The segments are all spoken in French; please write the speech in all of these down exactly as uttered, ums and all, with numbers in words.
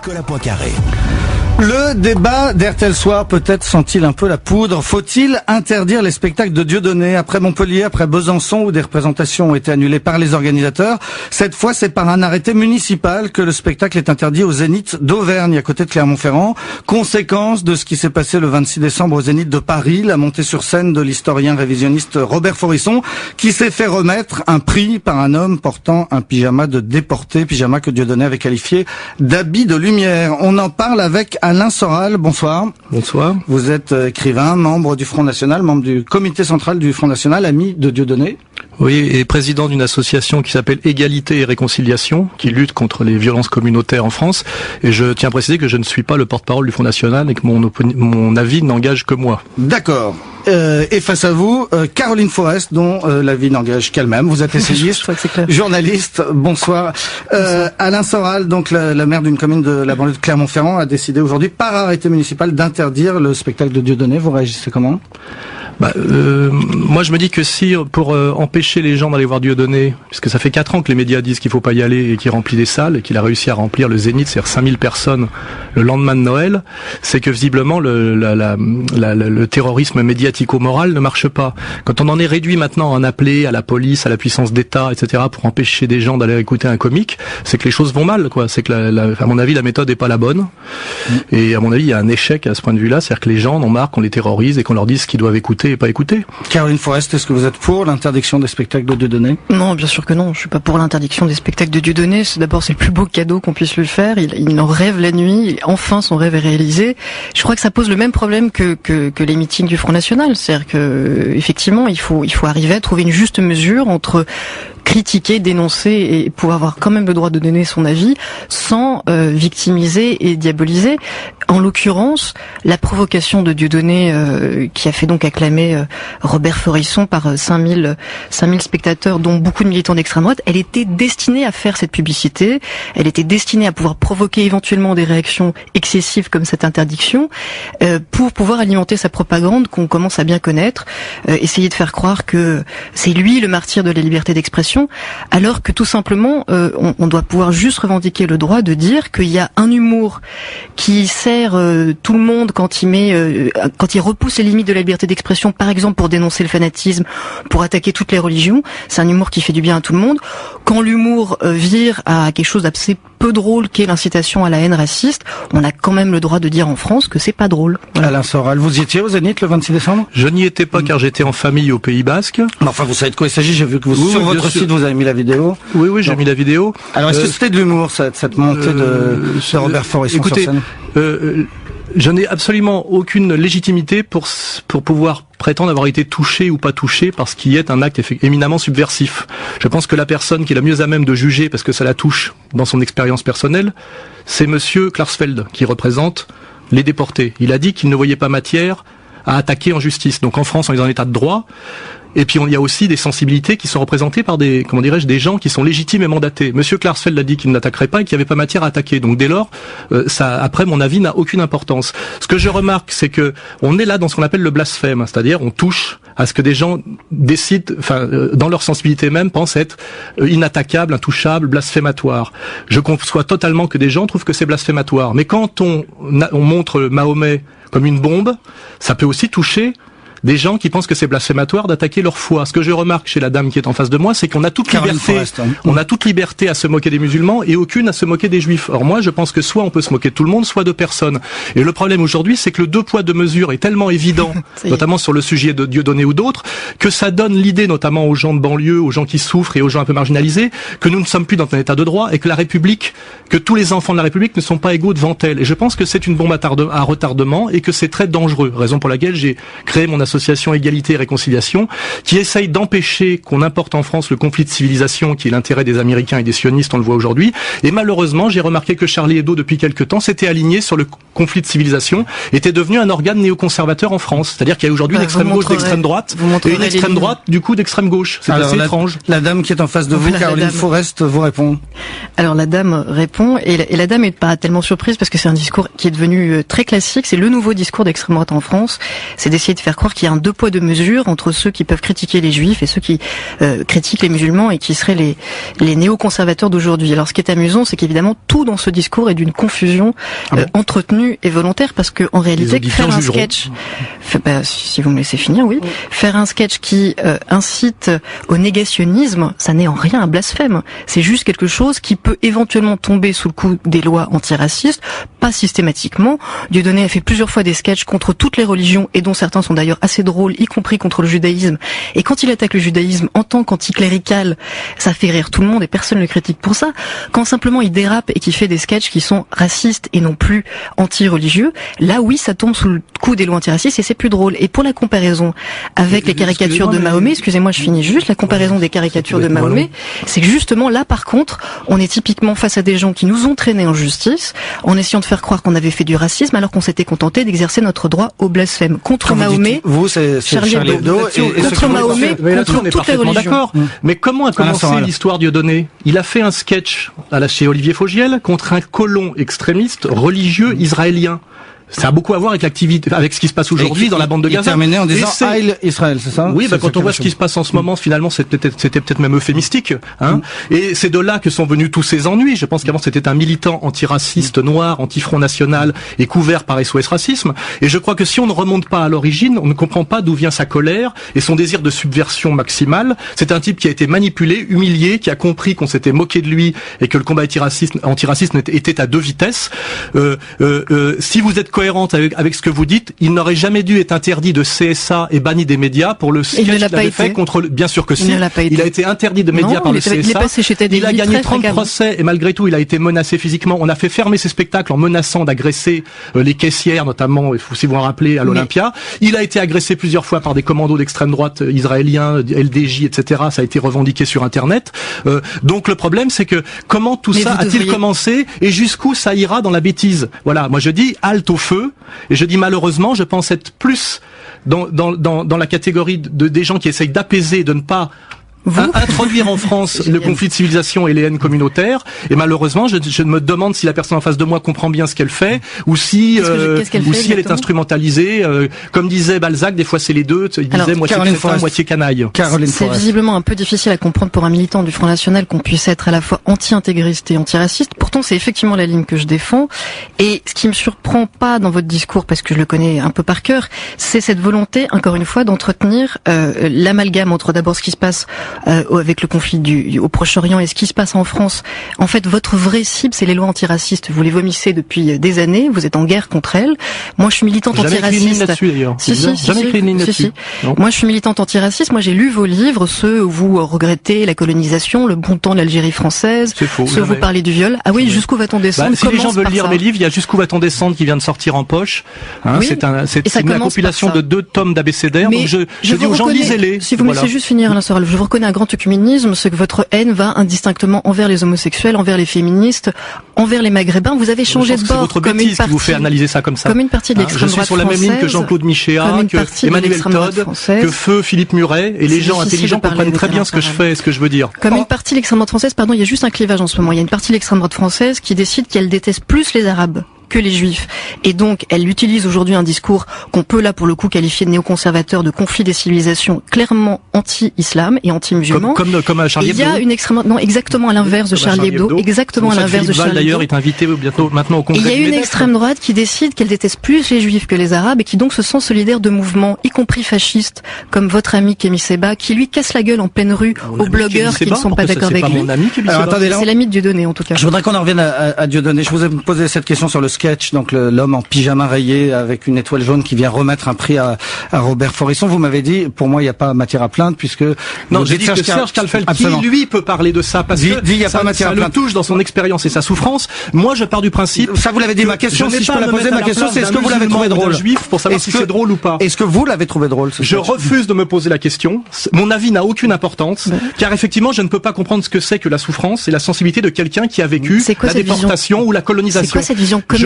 Nicolas Poincaré. Le débat d'R T L Soir peut-être sent-il un peu la poudre. Faut-il interdire les spectacles de Dieudonné? Après Montpellier, après Besançon, où des représentations ont été annulées par les organisateurs, cette fois c'est par un arrêté municipal que le spectacle est interdit au Zénith d'Auvergne, à côté de Clermont-Ferrand. Conséquence de ce qui s'est passé le vingt-six décembre au Zénith de Paris, la montée sur scène de l'historien révisionniste Robert Forisson, qui s'est fait remettre un prix par un homme portant un pyjama de déporté, pyjama que Dieudonné avait qualifié d'habit de lumière. On en parle avec Alain Soral, bonsoir. Bonsoir. Vous êtes écrivain, membre du Front National, membre du comité central du Front National, ami de Dieudonné. Oui, et président d'une association qui s'appelle Égalité et Réconciliation, qui lutte contre les violences communautaires en France. Et je tiens à préciser que je ne suis pas le porte-parole du Front National et que mon, mon avis n'engage que moi. D'accord. Euh, et face à vous, euh, Caroline Forest, dont euh, l'avis n'engage qu'elle-même. Vous êtes essayiste, journaliste. Bonsoir. Euh, Alain Soral, donc la, la maire d'une commune de la banlieue de Clermont-Ferrand, a décidé aujourd'hui, par arrêté municipal, d'interdire le spectacle de Dieudonné. Vous réagissez comment ? Bah, euh, moi je me dis que si pour euh, empêcher les gens d'aller voir Dieudonné, puisque ça fait quatre ans que les médias disent qu'il faut pas y aller et qu'il remplit des salles et qu'il a réussi à remplir le Zénith, c'est-à-dire cinq mille personnes le lendemain de Noël, c'est que visiblement le, la, la, la, le terrorisme médiatico-moral ne marche pas. Quand on en est réduit maintenant à en appeler à la police, à la puissance d'État, et cetera pour empêcher des gens d'aller écouter un comique, c'est que les choses vont mal, quoi. C'est que la, la, à mon avis la méthode est pas la bonne. Mmh. Et à mon avis il y a un échec à ce point de vue-là, c'est-à-dire que les gens en ont marre qu'on les terrorise et qu'on leur dise ce qu'ils doivent écouter et pas écouter. Caroline Forest, est-ce que vous êtes pour l'interdiction des spectacles de Dieudonné? Non, bien sûr que non. Je suis pas pour l'interdiction des spectacles de Dieudonné. C'est d'abord c'est le plus beau cadeau qu'on puisse lui faire. Il, il en rêve la nuit. Enfin, son rêve est réalisé. Je crois que ça pose le même problème que que, que les meetings du Front National. C'est-à-dire que effectivement, il faut il faut arriver à trouver une juste mesure entre critiquer, dénoncer et pouvoir avoir quand même le droit de donner son avis sans euh, victimiser et diaboliser. En l'occurrence, la provocation de Dieudonné euh, qui a fait donc acclamer euh, Robert Forisson par euh, cinq mille spectateurs, dont beaucoup de militants d'extrême droite, elle était destinée à faire cette publicité, elle était destinée à pouvoir provoquer éventuellement des réactions excessives comme cette interdiction, euh, pour pouvoir alimenter sa propagande qu'on commence à bien connaître, euh, essayer de faire croire que c'est lui le martyr de la liberté d'expression, alors que tout simplement euh, on, on doit pouvoir juste revendiquer le droit de dire qu'il y a un humour qui sert euh, tout le monde quand il met, euh, quand il repousse les limites de la liberté d'expression, par exemple pour dénoncer le fanatisme, pour attaquer toutes les religions. C'est un humour qui fait du bien à tout le monde. Quand l'humour euh, vire à quelque chose d'assez peu drôle qu'est l'incitation à la haine raciste, on a quand même le droit de dire en France que c'est pas drôle. Voilà. Alain Soral, vous y étiez au Zénith le vingt-six décembre? Je n'y étais pas car j'étais en famille au Pays Basque. Enfin, vous savez de quoi il s'agit, j'ai vu que vous, oui, sur oui, votre sûr. site, vous avez mis la vidéo. Oui, oui, j'ai mis la vidéo. Alors, est-ce euh, que c'était de l'humour, cette, cette montée euh, de, de Robert Forisson écoutez, sur scène? euh, je n'ai absolument aucune légitimité pour pour pouvoir prétendre avoir été touché ou pas touché parce qu'il y est un acte éminemment subversif. Je pense que la personne qui est la mieux à même de juger, parce que ça la touche dans son expérience personnelle, c'est Monsieur Klarsfeld, qui représente les déportés. Il a dit qu'il ne voyait pas matière à attaquer en justice. Donc en France, on est en état de droit. Et puis il y a aussi des sensibilités qui sont représentées par des, comment dirais-je, des gens qui sont légitimes et mandatés. Monsieur Klarsfeld a dit qu'il n'attaquerait pas et qu'il n'y avait pas matière à attaquer. Donc dès lors, euh, ça, après mon avis, n'a aucune importance. Ce que je remarque, c'est que on est là dans ce qu'on appelle le blasphème, c'est-à-dire on touche à ce que des gens décident, enfin, euh, dans leur sensibilité même, pensent être euh, inattaquables, intouchables, blasphématoires. Je conçois totalement que des gens trouvent que c'est blasphématoire. Mais quand on, on montre Mahomet comme une bombe, ça peut aussi toucher des gens qui pensent que c'est blasphématoire d'attaquer leur foi. Ce que je remarque chez la dame qui est en face de moi, c'est qu'on a toute Caroline liberté, Forest, hein. on a toute liberté à se moquer des musulmans et aucune à se moquer des juifs. Or moi, je pense que soit on peut se moquer de tout le monde, soit de personne. Et le problème aujourd'hui, c'est que le deux poids deux mesures est tellement évident, notamment sur le sujet de Dieudonné ou d'autres, que ça donne l'idée, notamment aux gens de banlieue, aux gens qui souffrent et aux gens un peu marginalisés, que nous ne sommes plus dans un état de droit et que la République, que tous les enfants de la République ne sont pas égaux devant elle. Et je pense que c'est une bombe à, tarde, à retardement et que c'est très dangereux. Raison pour laquelle j'ai créé mon association Égalité et Réconciliation, qui essaye d'empêcher qu'on importe en France le conflit de civilisation qui est l'intérêt des Américains et des sionistes, on le voit aujourd'hui. Et malheureusement, j'ai remarqué que Charlie Hebdo, depuis quelque temps, s'était aligné sur le conflit de civilisation, était devenu un organe néoconservateur en France. C'est-à-dire qu'il y a aujourd'hui bah, une extrême gauche d'extrême droite et une extrême droite, du coup, d'extrême gauche. C'est assez la, étrange. La dame qui est en face de vous, voilà, Caroline Forest, vous répond. Alors la dame répond, et la, et la dame est pas tellement surprise parce que c'est un discours qui est devenu très classique. C'est le nouveau discours d'extrême droite en France. C'est d'essayer de faire croire qu'il qu'il y a un deux poids deux mesures entre ceux qui peuvent critiquer les juifs et ceux qui euh, critiquent les musulmans et qui seraient les, les néoconservateurs d'aujourd'hui. Alors ce qui est amusant, c'est qu'évidemment tout dans ce discours est d'une confusion ah bon euh, entretenue et volontaire, parce que en réalité faire un sketch, fait, bah, si vous me laissez finir, oui, oui. faire un sketch qui euh, incite au négationnisme, ça n'est en rien un blasphème. C'est juste quelque chose qui peut éventuellement tomber sous le coup des lois antiracistes, pas systématiquement. Dieudonné a fait plusieurs fois des sketchs contre toutes les religions, et dont certains sont d'ailleurs assez drôles, y compris contre le judaïsme. Et quand il attaque le judaïsme en tant qu'anticlérical, ça fait rire tout le monde et personne ne le critique pour ça. Quand simplement il dérape et qu'il fait des sketchs qui sont racistes et non plus anti-religieux, là oui, ça tombe sous le coup des lois antiracistes et c'est plus drôle. Et pour la comparaison avec les caricatures de Mahomet, excusez-moi, je finis juste, la comparaison des caricatures de Mahomet, c'est que justement là, par contre, on est typiquement face à des gens qui nous ont traînés en justice en essayant de faire croire qu'on avait fait du racisme alors qu'on s'était contenté d'exercer notre droit au blasphème. Contre Mahomet, vous, c'est Charlie Hebdo, et, et contre Mahomet, contre toutes les religions. D'accord. Mmh. Mais comment a commencé l'histoire Dieudonné? Il a fait un sketch à la, chez Olivier Fogiel contre un colon extrémiste religieux israélien. Ça a beaucoup à voir avec l'activité, avec ce qui se passe aujourd'hui dans la bande de Gaza. Il terminait en disant Heil Israël, c'est ça? Oui, bah quand on voit ce qui se passe en ce moment, finalement, c'était peut-être, c'était peut-être même euphémistique, hein. Mm. Et c'est de là que sont venus tous ces ennuis. Je pense qu'avant c'était un militant antiraciste, noir, anti-Front National et couvert par S O S Racisme. Et je crois que si on ne remonte pas à l'origine, on ne comprend pas d'où vient sa colère et son désir de subversion maximale. C'est un type qui a été manipulé, humilié, qui a compris qu'on s'était moqué de lui et que le combat antiraciste, antiraciste était à deux vitesses. Euh, euh, euh, si vous êtes cohérente avec, avec ce que vous dites, il n'aurait jamais dû être interdit de C S A et banni des médias pour le sketch qu'il avait fait contre le... Bien sûr que si. Il, il a été interdit de médias non, par le C S A. Il, il a gagné trente procès et malgré tout, il a été menacé physiquement. On a fait fermer ses spectacles en menaçant d'agresser euh, les caissières, notamment, si vous vous rappelez, à l'Olympia. Mais... Il a été agressé plusieurs fois par des commandos d'extrême droite israéliens, L D J, et cetera. Ça a été revendiqué sur Internet. Euh, donc le problème, c'est que comment tout Mais ça a-t-il devriez... commencé et jusqu'où ça ira dans la bêtise? Voilà, moi je dis halte au feu. Et je dis malheureusement, je pense être plus dans, dans, dans, dans la catégorie de, des gens qui essayent d'apaiser, de ne pas Vous introduire en France le conflit de civilisation et les haines communautaires. Et malheureusement, je, je me demande si la personne en face de moi comprend bien ce qu'elle fait, ou si, euh, je, ou si elle est instrumentalisée. Euh, comme disait Balzac, des fois c'est les deux. Il disait moitié crétin, moitié canaille. C'est visiblement un peu difficile à comprendre pour un militant du Front National qu'on puisse être à la fois anti-intégriste et antiraciste. Pourtant, c'est effectivement la ligne que je défends. Et ce qui me surprend pas dans votre discours, parce que je le connais un peu par cœur, c'est cette volonté, encore une fois, d'entretenir euh, l'amalgame entre d'abord ce qui se passe Euh, avec le conflit du, au Proche-Orient et ce qui se passe en France. En fait, votre vraie cible, c'est les lois antiracistes. Vous les vomissez depuis des années, vous êtes en guerre contre elles. Moi, je suis militante jamais antiraciste. Écrit une ligne là-dessus, d'ailleurs. Si, si, si, jamais si, écrit une ligne si, là-dessus. Si. Moi, je suis militante antiraciste. Moi, j'ai lu vos livres, ceux où vous regrettez la colonisation, le bon temps de l'Algérie française, c'est faux, ceux où vous parlez du viol. Ah oui, jamais. Jusqu'où va-t-on descendre? Bah, si les gens veulent lire ça. Mes livres, il y a Jusqu'où va-t-on descendre qui vient de sortir en poche. Hein, oui, c'est un, c'est une compilation de deux tomes d'abécédaire. Donc je, je, je dis aux gens, lisez-les. Si vous me laissez juste finir, Alain Soral, je vous reconnais un grand œcuménisme, ce que votre haine va indistinctement envers les homosexuels, envers les féministes, envers les maghrébins. Vous avez changé de bord. C'est votre comme bêtise une partie, qui vous fait analyser ça comme ça. Comme une partie de l'extrême hein, droite française. Je suis sur la même ligne que Jean-Claude Michéa, que Emmanuel Todd, que Feu Philippe Muret, et les gens intelligents comprennent très bien ce que je fais et ce que je veux dire. Comme une partie de l'extrême droite française, pardon, il y a juste un clivage en ce moment. Il y a une partie de l'extrême droite française qui décide qu'elle déteste plus les Arabes que les Juifs. Et donc, elle utilise aujourd'hui un discours qu'on peut là, pour le coup, qualifier de néoconservateur, de conflit des civilisations, clairement anti-islam et anti-musulman. Comme, comme, comme Charlie Hebdo. Il y a une extrême, non, exactement à l'inverse de Charlie Hebdo, exactement à l'inverse de Charlie Hebdo. D'ailleurs, est invité bientôt, maintenant au Congrès. Et il y a une extrême droite qui décide qu'elle déteste plus les Juifs que les Arabes et qui donc se sent solidaire de mouvements, y compris fascistes, comme votre ami Kémy Séba, qui lui casse la gueule en pleine rue aux blogueurs qui ne sont pas d'accord avec lui. C'est l'ami de Dieudonné, en tout cas. Je voudrais qu'on en revienne à, à, à Dieudonné. Je vous ai posé cette question sur le sketch, donc le l'homme en pyjama rayé avec une étoile jaune qui vient remettre un prix à, à Robert Forisson. Vous m'avez dit, pour moi, il n'y a pas matière à plaindre puisque... Non, j'ai dit que Serge Kalfeld, qui lui peut parler de ça, parce dit, que dit, y a ça, pas matière ça à le touche dans son expérience et sa souffrance. Moi, je pars du principe... Ça, vous l'avez dit, ma question, si je peux la poser, ma question, c'est est-ce que vous l'avez trouvé drôle? Juif pour savoir si c'est drôle ou pas. Est-ce que vous l'avez trouvé drôle? Je refuse de me poser la question. Mon avis n'a aucune importance, car effectivement, je ne peux pas comprendre ce que c'est que la souffrance et la sensibilité de quelqu'un qui a vécu la déportation ou la colonisation. C'est quoi cette vision comique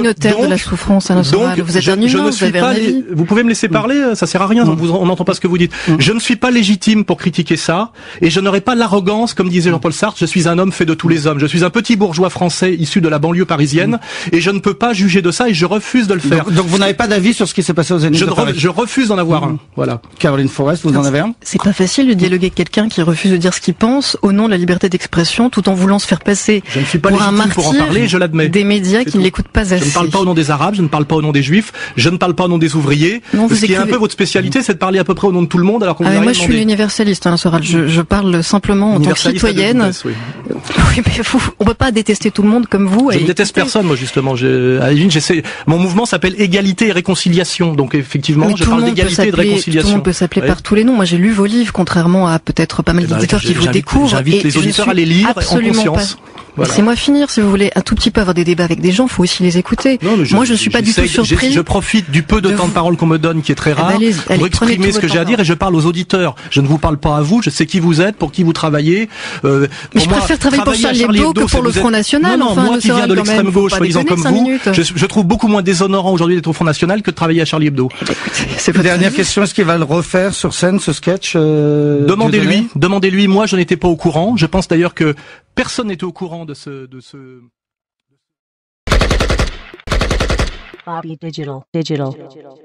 communautaire donc, de la souffrance, Alain Soral. Vous êtes je, un humain, je ne vous suis avez pas un avis. Vous pouvez me laisser parler, ça sert à rien, mmh. on n'entend pas ce que vous dites. Mmh. Je ne suis pas légitime pour critiquer ça, et je n'aurai pas l'arrogance, comme disait Jean-Paul Sartre, je suis un homme fait de tous les hommes. Je suis un petit bourgeois français issu de la banlieue parisienne, mmh. et je ne peux pas juger de ça, et je refuse de le faire. Donc, donc vous n'avez pas d'avis sur ce qui s'est passé aux Zénith je de Paris. re, Je refuse d'en avoir mmh. un. Voilà. Caroline Forest, vous en avez un? C'est pas facile de dialoguer avec quelqu'un qui refuse de dire ce qu'il pense au nom de la liberté d'expression, tout en voulant se faire passer je ne suis pas pour un martyr pour en parler, je l'admets. Des médias qui ne l'écoutent pas assez. Je ne parle pas au nom des Arabes, je ne parle pas au nom des Juifs, je ne parle pas au nom des ouvriers. Non, ce qui écrivez... est un peu votre spécialité, c'est de parler à peu près au nom de tout le monde, alors qu'on ah, vous a rien moi, je suis l'universaliste, Alain Soral. Je, je parle simplement en tant que citoyenne. Vitesse, oui. Oui, mais vous, on peut pas détester tout le monde comme vous. Je ne déteste personne, moi, justement. Je, à l'origine, j'essaie. Mon mouvement s'appelle Égalité et Réconciliation. Donc, effectivement, mais je parle d'égalité et de réconciliation. Tout le monde peut s'appeler ouais. par tous les noms. Moi, j'ai lu vos livres, contrairement à peut-être pas mal d'auditeurs qui vous découvrent. J'invite les auditeurs à les lire en conscience. Voilà. Laissez-moi finir, si vous voulez un tout petit peu avoir des débats avec des gens, faut aussi les écouter. Non, je, Moi, je ne suis pas du tout surpris. Je profite du peu de, de temps de parole qu'on me donne, qui est très rare, eh ben, allez, allez, pour exprimer ce que j'ai à dire, et je parle aux auditeurs. Je ne vous parle pas à vous. Je sais qui vous êtes, pour qui vous travaillez. Euh, Mais je moi, préfère travailler pour Charlie Hebdo que pour le Front National. Non, non, enfin, moi qui viens de l'extrême gauche, soi-disant comme vous, je, je trouve beaucoup moins déshonorant aujourd'hui d'être au Front National que de travailler à Charlie Hebdo. C'est une dernière question. Est-ce qu'il va le refaire sur scène, ce sketch? euh, Demandez-lui. Demandez-lui. Moi, je n'étais pas au courant. Je pense d'ailleurs que personne n'était au courant de ce, de ce. Bobby Digital, Digital.